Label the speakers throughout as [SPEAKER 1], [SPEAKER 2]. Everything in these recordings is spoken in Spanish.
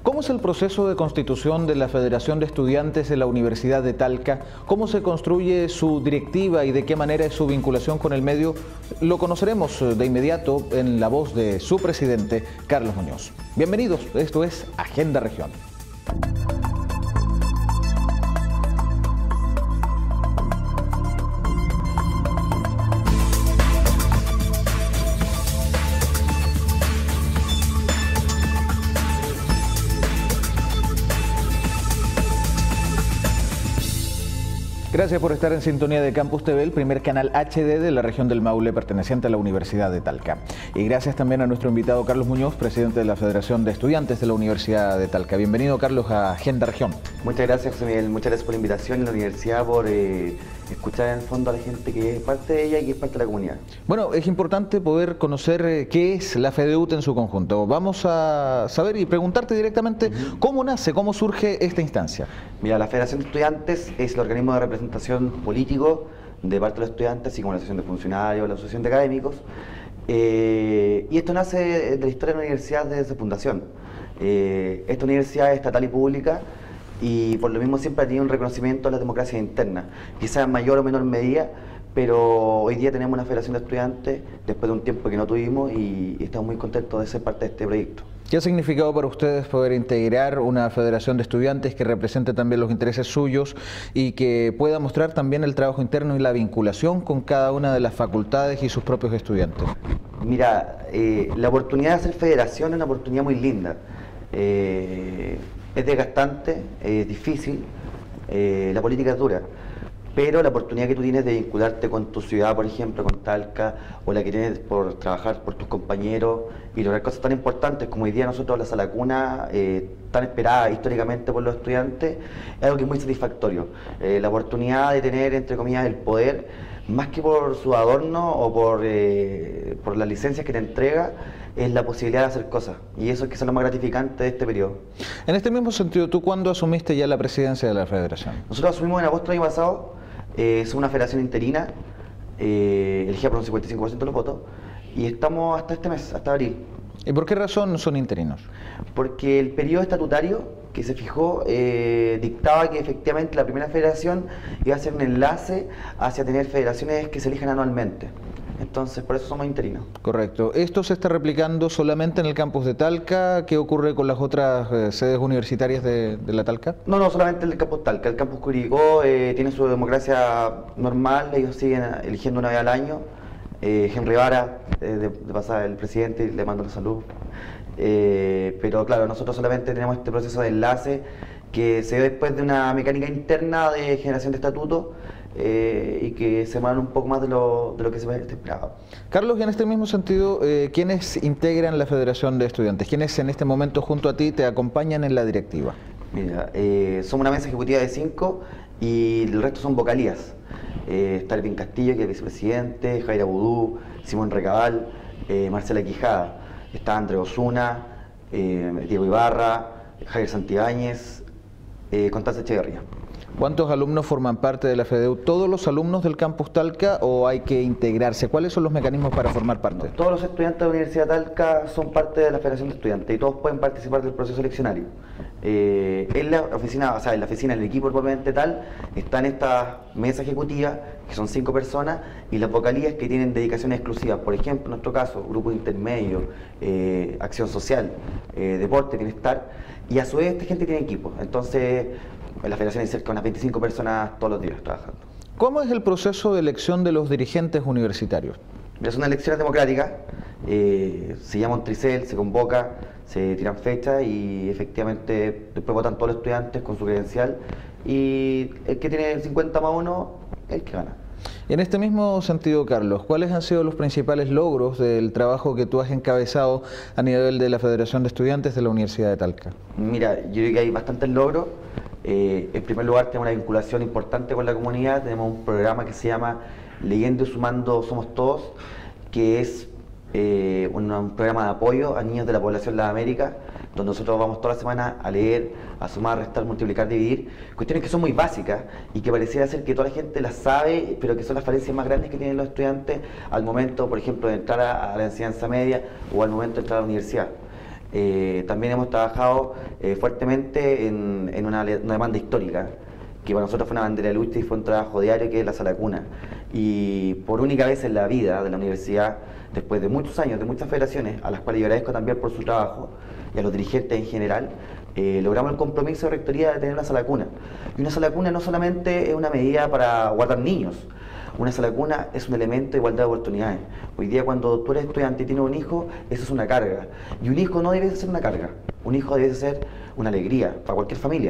[SPEAKER 1] ¿Cómo es el proceso de constitución de la Federación de Estudiantes de la Universidad de Talca? ¿Cómo se construye su directiva y de qué manera es su vinculación con el medio? Lo conoceremos de inmediato en la voz de su presidente, Carlos Muñoz. Bienvenidos, esto es Agenda Región. Gracias por estar en sintonía de Campus TV, el primer canal HD de la región del Maule perteneciente a la Universidad de Talca. Y gracias también a nuestro invitado Carlos Muñoz, presidente de la Federación de Estudiantes de la Universidad de Talca. Bienvenido, Carlos, a Agenda Región.
[SPEAKER 2] Muchas gracias, José Miguel. Muchas gracias por la invitación y la universidad por escuchar en el fondo a la gente que es parte de ella y que es parte de la comunidad.
[SPEAKER 1] Bueno, es importante poder conocer qué es la FEDEUT en su conjunto. Vamos a saber y preguntarte directamente cómo nace, cómo surge esta instancia.
[SPEAKER 2] Mira, la Federación de Estudiantes es el organismo de representación político de parte de los estudiantes, así como la Asociación de Funcionarios, la Asociación de Académicos. Y esto nace de la historia de la universidad desde su fundación. Esta universidad es estatal y pública, y por lo mismo siempre ha tenido un reconocimiento a la democracia interna, quizás en mayor o menor medida, pero hoy día tenemos una federación de estudiantes después de un tiempo que no tuvimos y estamos muy contentos de ser parte de este proyecto.
[SPEAKER 1] ¿Qué ha significado para ustedes poder integrar una federación de estudiantes que represente también los intereses suyos y que pueda mostrar también el trabajo interno y la vinculación con cada una de las facultades y sus propios estudiantes?
[SPEAKER 2] Mira, la oportunidad de hacer federación es una oportunidad muy linda. Es desgastante, es difícil, la política es dura, pero la oportunidad que tú tienes de vincularte con tu ciudad, por ejemplo, con Talca, o la que tienes por trabajar por tus compañeros y lograr cosas tan importantes como hoy día nosotros la Sala Cuna, tan esperada históricamente por los estudiantes, es algo que es muy satisfactorio. La oportunidad de tener, entre comillas, el poder, más que por su adorno o por las licencias que te entrega, es la posibilidad de hacer cosas, y eso es quizás lo más gratificante de este periodo.
[SPEAKER 1] En este mismo sentido, ¿tú cuándo asumiste ya la presidencia de la federación?
[SPEAKER 2] Nosotros asumimos en agosto del año pasado, es una federación interina, elegida por un 55% de los votos, y estamos hasta este mes, hasta abril.
[SPEAKER 1] ¿Y por qué razón son interinos?
[SPEAKER 2] Porque el periodo estatutario que se fijó dictaba que efectivamente la primera federación iba a ser un enlace hacia tener federaciones que se elijan anualmente. Entonces, por eso somos interinos.
[SPEAKER 1] Correcto. ¿Esto se está replicando solamente en el campus de Talca? ¿Qué ocurre con las otras sedes universitarias de la Talca?
[SPEAKER 2] No, solamente el campus Talca. El campus Curicó tiene su democracia normal, ellos siguen eligiendo una vez al año. Henry Vara, de pasada el presidente, y le mando la salud. Pero claro, nosotros solamente tenemos este proceso de enlace que se dio después de una mecánica interna de generación de estatutos, y que se muevan un poco más de lo que se esperaba.
[SPEAKER 1] Carlos, y en este mismo sentido, ¿quiénes integran la Federación de Estudiantes? ¿Quiénes en este momento junto a ti te acompañan en la directiva?
[SPEAKER 2] Mira, somos una mesa ejecutiva de 5 y el resto son vocalías. Está Elvin Castillo, que es vicepresidente, Jaira Budú, Simón Recabal, Marcela Quijada. Está André Osuna, Diego Ibarra, Javier Santibáñez, Constanza Echeverría.
[SPEAKER 1] ¿Cuántos alumnos forman parte de la FEDEUT? ¿Todos los alumnos del campus Talca o hay que integrarse? ¿Cuáles son los mecanismos para formar parte?
[SPEAKER 2] Todos los estudiantes de la Universidad de Talca son parte de la Federación de Estudiantes y todos pueden participar del proceso eleccionario. En la oficina, en el equipo propiamente tal, están estas mesas ejecutivas, que son 5 personas, y las vocalías que tienen dedicaciones exclusivas. Por ejemplo, en nuestro caso, grupo intermedio, acción social, deporte, bienestar, y a su vez esta gente tiene equipo. Entonces, en la federación hay cerca de unas 25 personas todos los días trabajando.
[SPEAKER 1] ¿Cómo es el proceso de elección de los dirigentes universitarios?
[SPEAKER 2] Es una elección democrática, se llama un tricel, se convoca, se tiran fechas y efectivamente después votan todos los estudiantes con su credencial, y el que tiene el 50+1 es el que gana.
[SPEAKER 1] Y en este mismo sentido, Carlos, ¿cuáles han sido los principales logros del trabajo que tú has encabezado a nivel de la Federación de Estudiantes de la Universidad de Talca?
[SPEAKER 2] Mira, yo creo que hay bastantes logros. En primer lugar, tenemos una vinculación importante con la comunidad. Tenemos un programa que se llama Leyendo y Sumando Somos Todos, que es un programa de apoyo a niños de la población de las Américas, donde nosotros vamos toda la semana a leer, a sumar, restar, multiplicar, dividir, cuestiones que son muy básicas y que pareciera ser que toda la gente las sabe, pero que son las falencias más grandes que tienen los estudiantes al momento, por ejemplo, de entrar a la enseñanza media o al momento de entrar a la universidad. También hemos trabajado fuertemente en una demanda histórica, que para nosotros fue una bandera de lucha y fue un trabajo diario, que es la Sala Cuna. Y por única vez en la vida de la universidad, después de muchos años, de muchas federaciones, a las cuales yo agradezco también por su trabajo, y a los dirigentes en general, logramos el compromiso de rectoría de tener la Sala Cuna. Y una Sala Cuna no solamente es una medida para guardar niños, una sala cuna es un elemento de igualdad de oportunidades. Hoy día, cuando tú eres estudiante y tienes un hijo, eso es una carga. Y un hijo no debe ser una carga, un hijo debe ser una alegría para cualquier familia.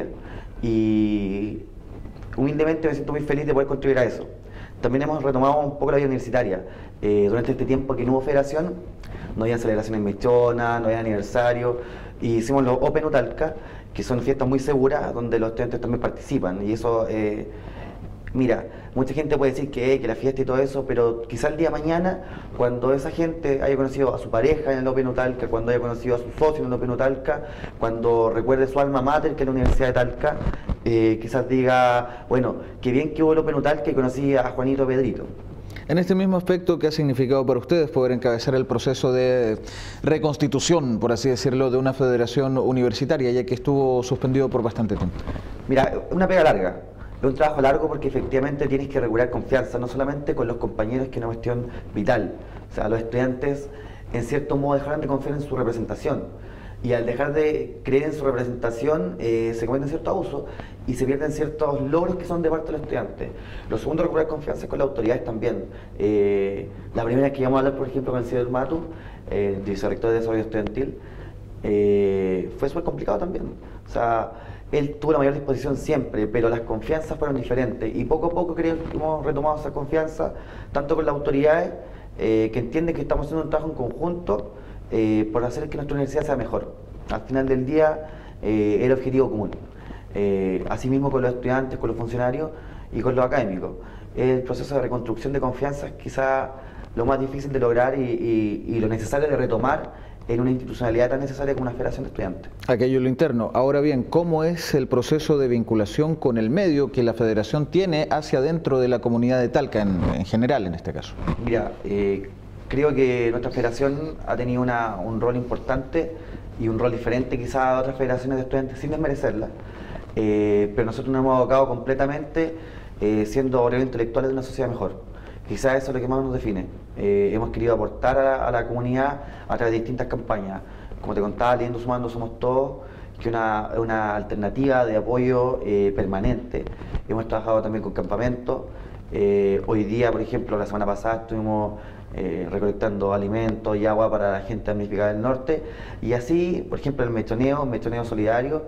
[SPEAKER 2] Y humildemente me siento muy feliz de poder contribuir a eso. También hemos retomado un poco la vida universitaria. Durante este tiempo que no hubo federación, no había celebraciones mechonas, no había aniversario, y hicimos los Open Utalca, que son fiestas muy seguras donde los estudiantes también participan. Y eso, mira, mucha gente puede decir que la fiesta y todo eso, pero quizá el día de mañana, cuando esa gente haya conocido a su pareja en el Open Utalca, cuando haya conocido a su socio en el Open Utalca, cuando recuerde su alma mater, que es la Universidad de Talca, quizás diga, bueno, qué bien que hubo el Open Utalca y conocí a Juanito Pedrito.
[SPEAKER 1] En este mismo aspecto, ¿qué ha significado para ustedes poder encabezar el proceso de reconstitución, por así decirlo, de una federación universitaria, ya que estuvo suspendido por bastante tiempo?
[SPEAKER 2] Mira, una pega larga. Es un trabajo largo porque efectivamente tienes que regular confianza, no solamente con los compañeros, que es una cuestión vital. O sea, los estudiantes en cierto modo dejaron de confiar en su representación, y al dejar de creer en su representación se cometen ciertos abusos y se pierden ciertos logros que son de parte de los estudiantes. Lo segundo, recuperar confianza es con las autoridades también. La primera vez que íbamos a hablar, por ejemplo, con el señor Matu, vicerrector de Desarrollo Estudiantil, fue súper complicado también. O sea, él tuvo la mayor disposición siempre, pero las confianzas fueron diferentes, y poco a poco creo que hemos retomado esa confianza, tanto con las autoridades, que entienden que estamos haciendo un trabajo en conjunto por hacer que nuestra universidad sea mejor. Al final del día, el objetivo común. Asimismo con los estudiantes, con los funcionarios y con los académicos. El proceso de reconstrucción de confianza es quizá lo más difícil de lograr y lo necesario de retomar en una institucionalidad tan necesaria como una federación de estudiantes.
[SPEAKER 1] Aquello es lo interno. Ahora bien, ¿cómo es el proceso de vinculación con el medio que la federación tiene hacia dentro de la comunidad de Talca, en general en este caso?
[SPEAKER 2] Mira, creo que nuestra federación ha tenido un rol importante y un rol diferente quizás a otras federaciones de estudiantes, sin desmerecerlas, pero nosotros nos hemos abocado completamente siendo obreros intelectuales de una sociedad mejor. Quizás eso es lo que más nos define. Hemos querido aportar a la comunidad a través de distintas campañas. Como te contaba, Leyendo Sumando Somos Todos, que es una alternativa de apoyo permanente. Hemos trabajado también con campamentos. Hoy día, por ejemplo, la semana pasada estuvimos recolectando alimentos y agua para la gente damnificada del norte. Y así, por ejemplo, el mechoneo solidario,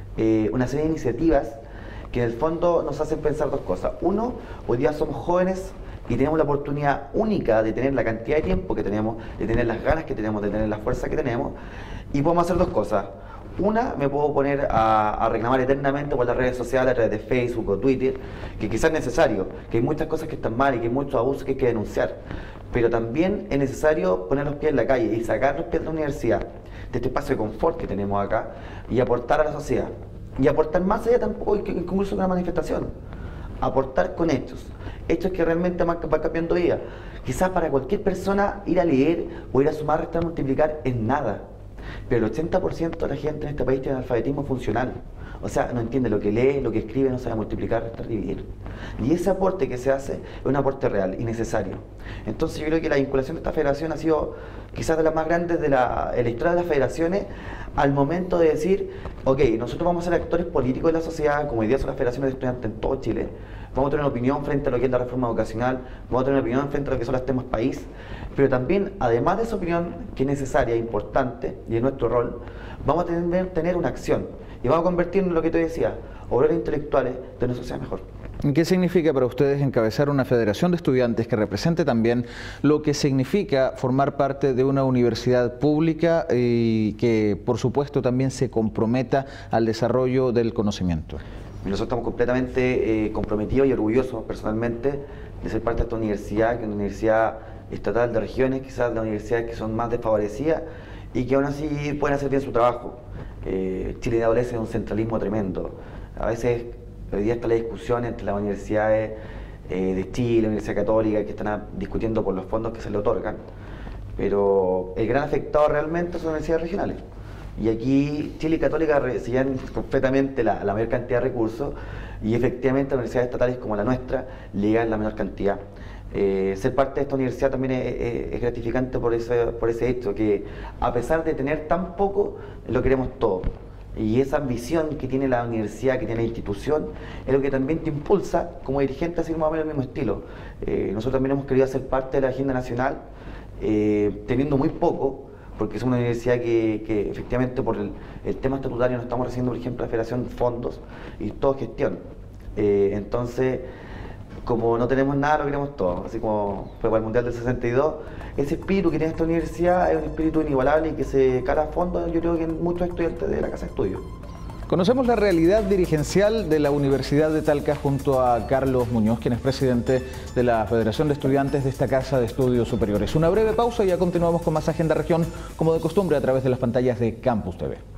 [SPEAKER 2] una serie de iniciativas que en el fondo nos hacen pensar dos cosas. Uno, hoy día somos jóvenes y tenemos la oportunidad única de tener la cantidad de tiempo que tenemos, de tener las ganas que tenemos, de tener la fuerza que tenemos, y podemos hacer dos cosas. Una, me puedo poner a reclamar eternamente por las redes sociales, a través de Facebook o Twitter, que quizás es necesario, que hay muchas cosas que están mal y que hay muchos abusos que hay que denunciar, pero también es necesario poner los pies en la calle y sacar los pies de la universidad, de este espacio de confort que tenemos acá, y aportar a la sociedad. Y aportar más allá tampoco incluso de una manifestación, aportar con hechos que realmente van cambiando vida. Quizás para cualquier persona ir a leer o ir a sumar, restar, multiplicar es nada, pero el 80% de la gente en este país tiene analfabetismo funcional. O sea, no entiende lo que lee, lo que escribe, no sabe multiplicar, restar, dividir. Y ese aporte que se hace es un aporte real y necesario. Entonces yo creo que la vinculación de esta federación ha sido quizás de las más grandes de la historia de las federaciones, al momento de decir, ok, nosotros vamos a ser actores políticos de la sociedad, como hoy día son las federaciones de estudiantes en todo Chile. Vamos a tener una opinión frente a lo que es la reforma educacional, vamos a tener una opinión frente a lo que son los temas país, pero también, además de esa opinión, que es necesaria e importante, y es nuestro rol, vamos a tener una acción, y vamos a convertirnos en lo que te decía, obreros intelectuales de una sociedad mejor.
[SPEAKER 1] ¿Qué significa para ustedes encabezar una federación de estudiantes que represente también lo que significa formar parte de una universidad pública y que, por supuesto, también se comprometa al desarrollo del conocimiento?
[SPEAKER 2] Nosotros estamos completamente comprometidos y orgullosos personalmente de ser parte de esta universidad, que es una universidad estatal de regiones, quizás de las universidades que son más desfavorecidas y que aún así pueden hacer bien su trabajo. Chile adolece de un centralismo tremendo. A veces hoy día está la discusión entre las universidades de Chile, la Universidad Católica, que están discutiendo por los fondos que se le otorgan, pero el gran afectado realmente son las universidades regionales. Y aquí Chile y Católica recibían completamente la mayor cantidad de recursos, y efectivamente las universidades estatales como la nuestra le llegan la menor cantidad. Ser parte de esta universidad también es gratificante por ese hecho, que a pesar de tener tan poco, lo queremos todo. Y esa ambición que tiene la universidad, que tiene la institución, es lo que también te impulsa como dirigente a seguir más o menos el mismo estilo. Nosotros también hemos querido ser parte de la agenda nacional, teniendo muy poco, porque es una universidad que efectivamente por el tema estatutario no estamos recibiendo, por ejemplo, la Federación fondos y todo gestión. Entonces, como no tenemos nada, lo queremos todo. Así como fue para el Mundial del 62, ese espíritu que tiene esta universidad es un espíritu inigualable y que se cala a fondo, yo creo que en muchos estudiantes de la Casa de Estudios.
[SPEAKER 1] Conocemos la realidad dirigencial de la Universidad de Talca junto a Carlos Muñoz, quien es presidente de la Federación de Estudiantes de esta Casa de Estudios Superiores. Una breve pausa y ya continuamos con más Agenda Región, como de costumbre, a través de las pantallas de Campus TV.